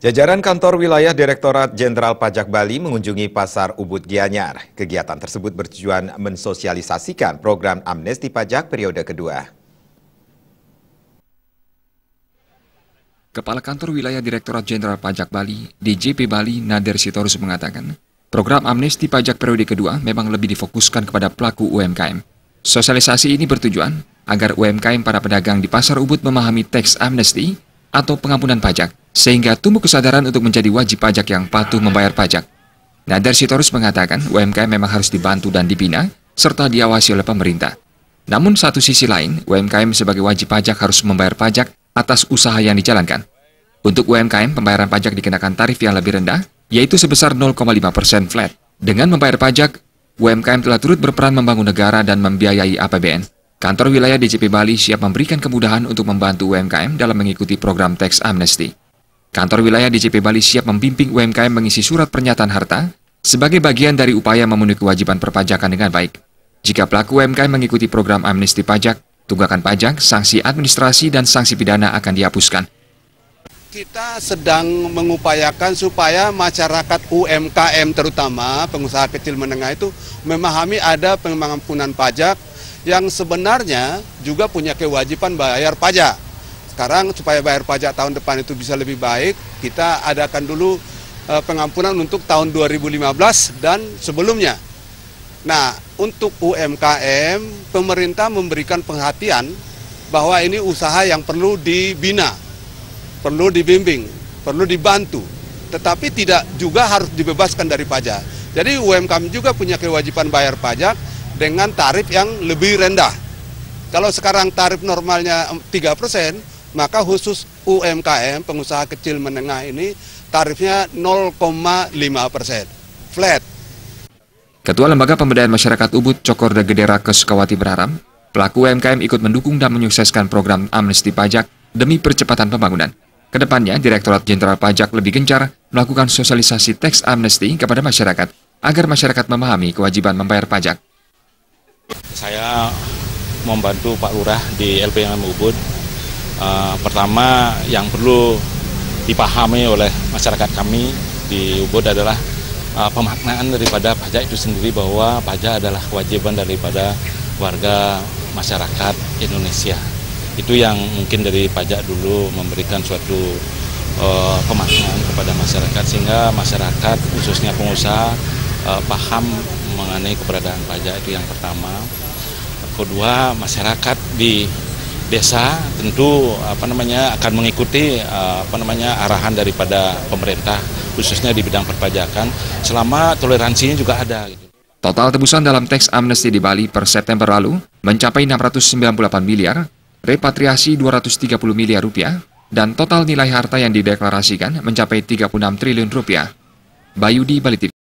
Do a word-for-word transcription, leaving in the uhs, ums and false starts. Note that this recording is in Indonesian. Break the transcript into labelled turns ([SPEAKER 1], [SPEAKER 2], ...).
[SPEAKER 1] Jajaran kantor wilayah Direktorat Jenderal Pajak Bali mengunjungi Pasar Ubud Gianyar. Kegiatan tersebut bertujuan mensosialisasikan program amnesti pajak periode kedua.
[SPEAKER 2] Kepala Kantor Wilayah Direktorat Jenderal Pajak Bali, D J P Bali, Nader Sitorus mengatakan, program amnesti pajak periode kedua memang lebih difokuskan kepada pelaku U M K M. Sosialisasi ini bertujuan agar U M K M para pedagang di Pasar Ubud memahami teks amnesti atau pengampunan pajak, sehingga tumbuh kesadaran untuk menjadi wajib pajak yang patuh membayar pajak. Nader Sitorus mengatakan U M K M memang harus dibantu dan dibina, serta diawasi oleh pemerintah. Namun satu sisi lain, U M K M sebagai wajib pajak harus membayar pajak atas usaha yang dijalankan. Untuk U M K M, pembayaran pajak dikenakan tarif yang lebih rendah, yaitu sebesar nol koma lima persen flat. Dengan membayar pajak, U M K M telah turut berperan membangun negara dan membiayai A P B N. Kantor wilayah D J P Bali siap memberikan kemudahan untuk membantu U M K M dalam mengikuti program teks amnesti. Kantor wilayah D J P Bali siap membimbing U M K M mengisi surat pernyataan harta sebagai bagian dari upaya memenuhi kewajiban perpajakan dengan baik. Jika pelaku U M K M mengikuti program amnesti pajak, tunggakan pajak, sanksi administrasi, dan sanksi pidana akan dihapuskan.
[SPEAKER 3] Kita sedang mengupayakan supaya masyarakat U M K M terutama pengusaha kecil menengah itu memahami ada pengampunan pajak yang sebenarnya juga punya kewajiban bayar pajak. Sekarang supaya bayar pajak tahun depan itu bisa lebih baik, kita adakan dulu uh, pengampunan untuk tahun dua ribu lima belas dan sebelumnya. Nah, untuk U M K M, pemerintah memberikan perhatian bahwa ini usaha yang perlu dibina, perlu dibimbing, perlu dibantu, tetapi tidak juga harus dibebaskan dari pajak. Jadi U M K M juga punya kewajiban bayar pajak dengan tarif yang lebih rendah. Kalau sekarang tarif normalnya tiga persen, maka khusus U M K M, pengusaha kecil menengah ini, tarifnya nol koma lima persen, flat.
[SPEAKER 2] Ketua Lembaga Pemberdayaan Masyarakat Ubud, Cokorda Gedera Kesukawati berharap, pelaku U M K M ikut mendukung dan menyukseskan program amnesti pajak demi percepatan pembangunan. Kedepannya, Direktorat Jenderal Pajak lebih gencar melakukan sosialisasi teks amnesti kepada masyarakat, agar masyarakat memahami kewajiban membayar pajak.
[SPEAKER 4] Saya membantu Pak Lurah di L P M M Ubud. Uh, pertama yang perlu dipahami oleh masyarakat kami di Ubud adalah uh, pemaknaan daripada pajak itu sendiri, bahwa pajak adalah kewajiban daripada warga masyarakat Indonesia. Itu yang mungkin dari pajak dulu memberikan suatu uh, pemaknaan kepada masyarakat, sehingga masyarakat khususnya pengusaha uh, paham mengenai keberadaan pajak. Itu yang pertama. Kedua, masyarakat di desa tentu apa namanya akan mengikuti apa namanya arahan daripada pemerintah, khususnya di bidang perpajakan, selama toleransinya juga ada.
[SPEAKER 2] Total tebusan dalam teks amnesti di Bali per September lalu mencapai enam ratus sembilan puluh delapan miliar, repatriasi dua ratus tiga puluh miliar rupiah, dan total nilai harta yang dideklarasikan mencapai tiga puluh enam triliun rupiah. Bayudi, Bali T V.